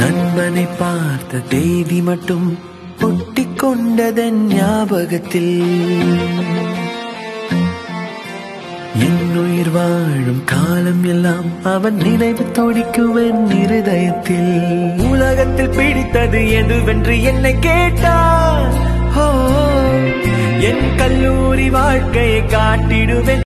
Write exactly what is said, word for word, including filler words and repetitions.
நண்பனை பார்த்த தேதி மட்டும் ஒட்டிக்கொண்டதன் ஞாபகத்தில் என்னுயிர் வாழும் காலம் எல்லாம் அவன் நினைவு துடிக்குவன் இருதயத்தில். உலகத்தில் பிடித்தது எதுவென்று என்னை கேட்டான், என் கல்லூரி வாழ்க்கையை காட்டிடுவேன்